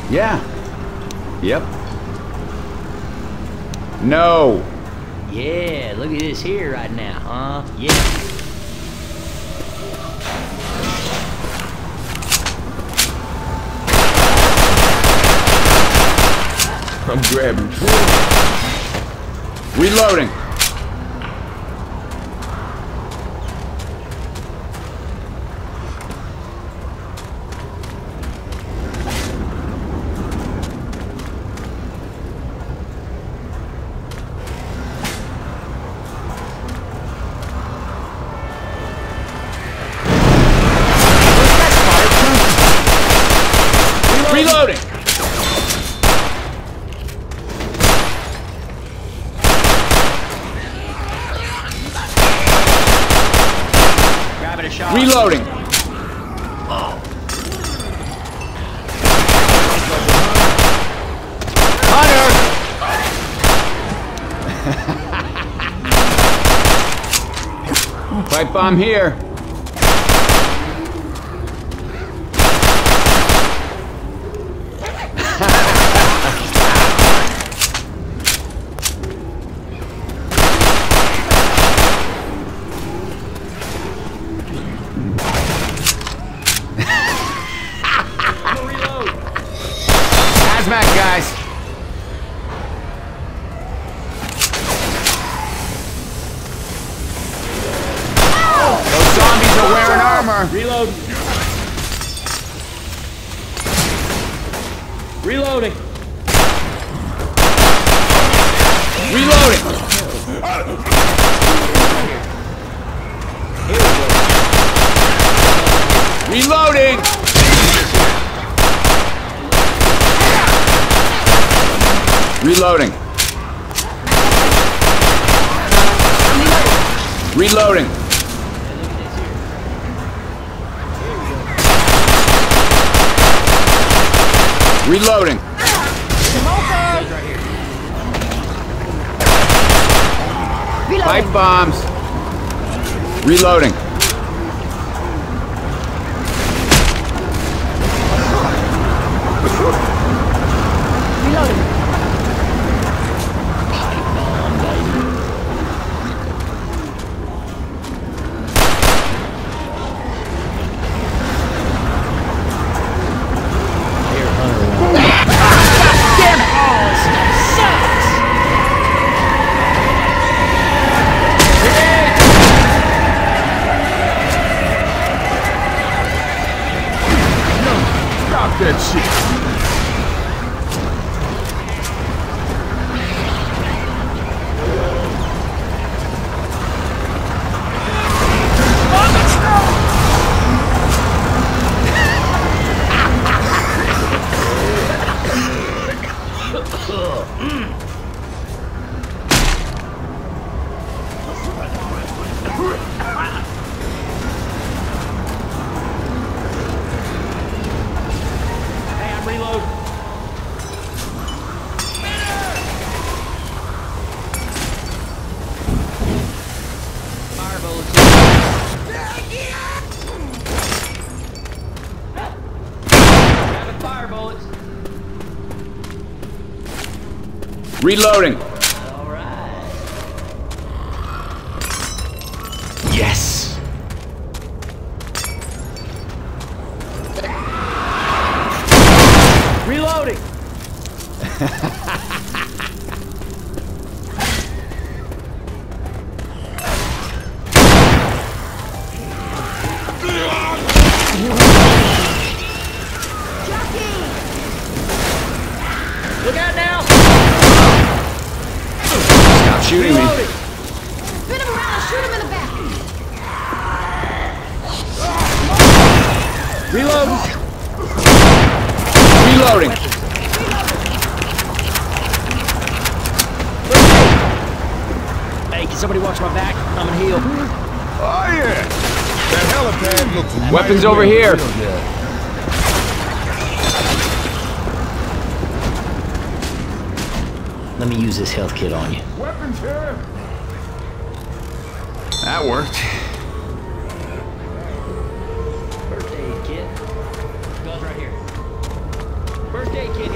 Yeah. Yep. No. Yeah, look at this here right now, huh? Yeah. I'm grabbing. Reloading. Reloading. Grabbing a shot. Reloading. Hunter. Pipe bomb here. Hazmat guys. Those zombies are wearing armor. Reload. Reloading. Reloading. Reloading. Reloading. Reloading. Reloading. Pipe bombs. Reloading. Reloading. That shit. Reloading. All right. Yes. Reloading. Look out now. Stop shooting me. Spin him around and shoot him in the back. Reload. Reloading. Hey, can somebody watch my back? I'm gonna heal. Oh yeah. That helipad looks Weapons mighty over well here. built there. Let me use this health kit on you. Weapons here. That worked. First aid kit. Guns right here. First aid kit.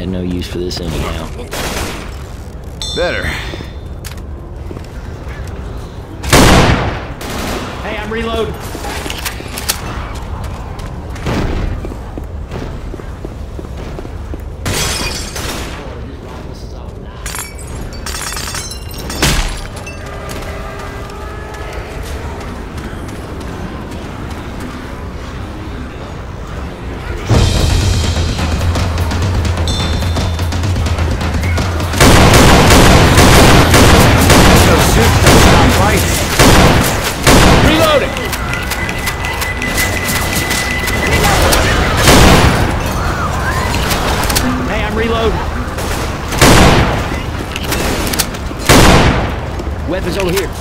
had no use for this anyhow. Better. Hey, I'm reloading. Weapons over here.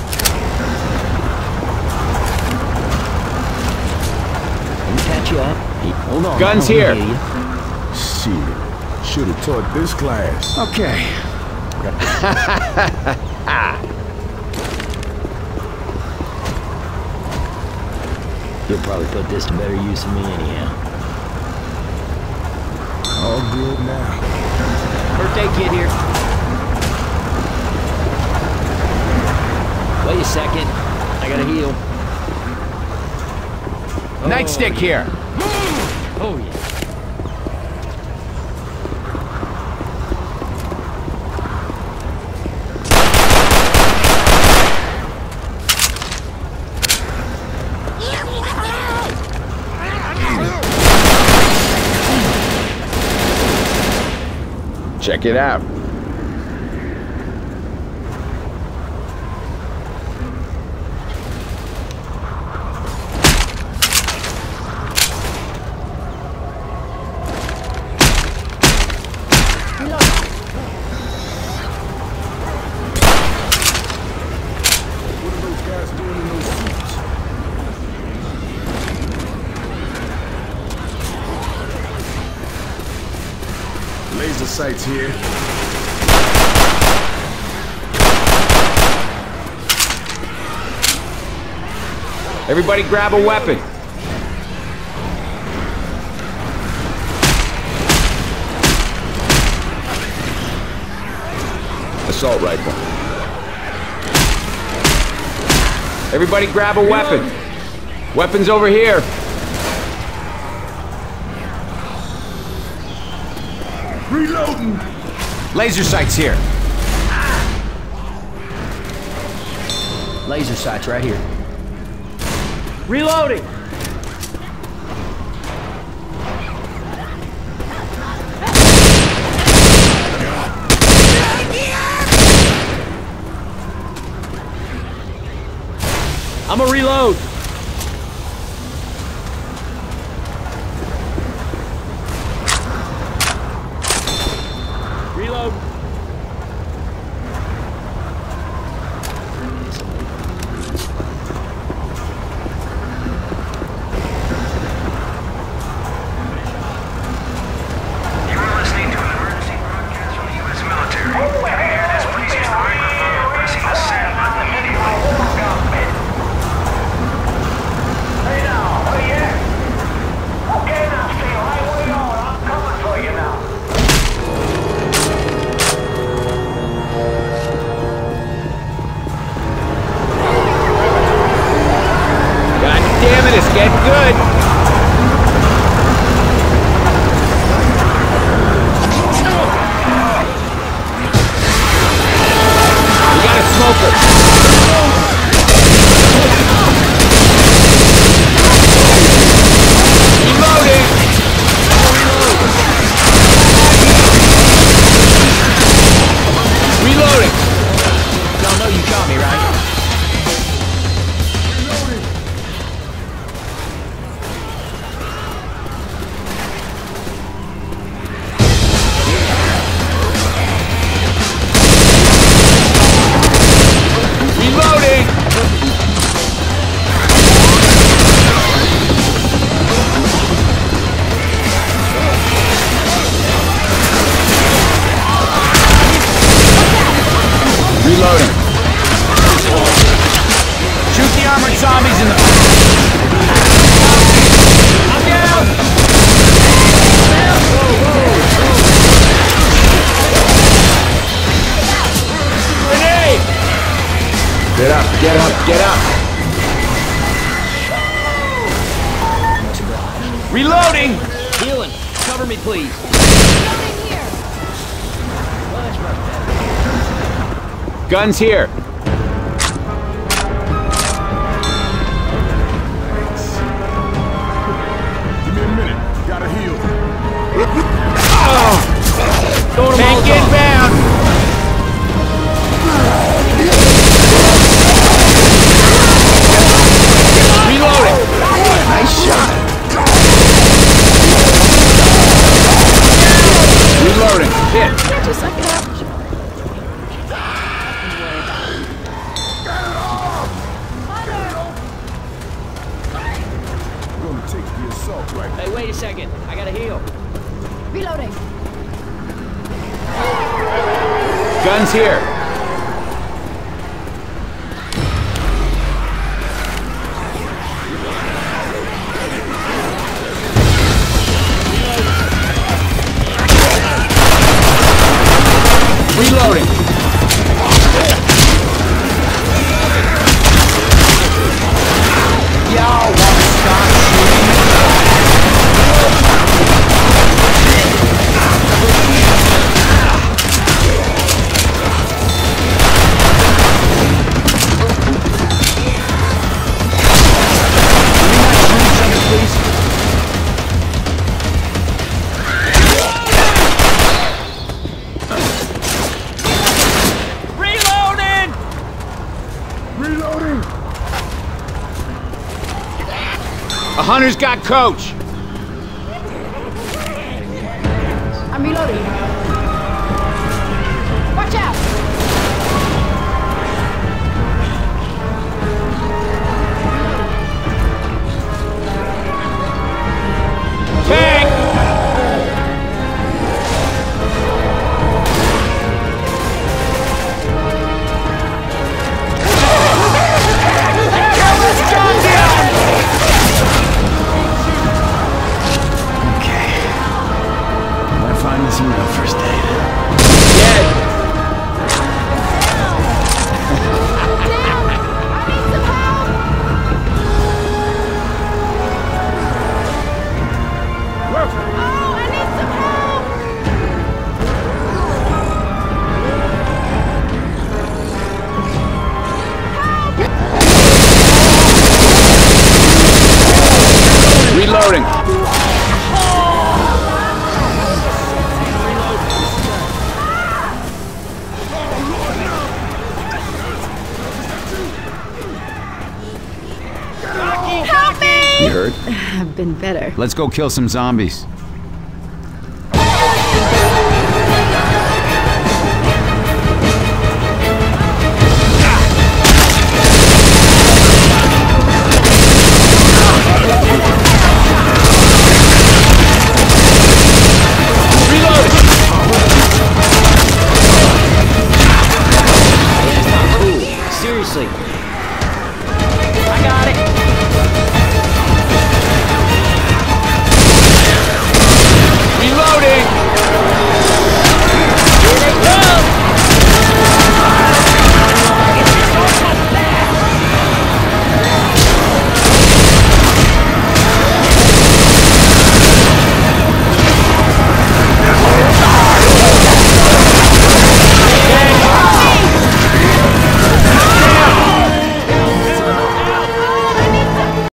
Let me catch you up. Hold on. Guns here. Shit. Should have taught this class. Okay. You'll probably put this to better use than me anyhow. All good now. Birthday kid here. Wait a second. I gotta heal. Nightstick here. Oh, yeah. Check it out. Laser sights here. Everybody grab a weapon. Assault rifle. Everybody grab a weapon. Weapons over here. Reloading! Laser sights here. Laser sights right here. Reloading! I'm a reload. Reload. Get up, get up. Reloading! Healing. Cover me, please. Reloading here. Guns here. Give me a minute. Gotta heal. Tank inbound! Reloading! Nice shot. Reloading. Hit. Can't you suck it up? I'm gonna take the assault rifle. Hey, wait a second. I gotta heal. Reloading. Guns here. Reloading. Y'all wanna stop Reloading! A hunter's got coach. I'm reloading. Watch out. Tank! Some real first aid. Dead. Reloading. You heard? I've been better. Let's go kill some zombies.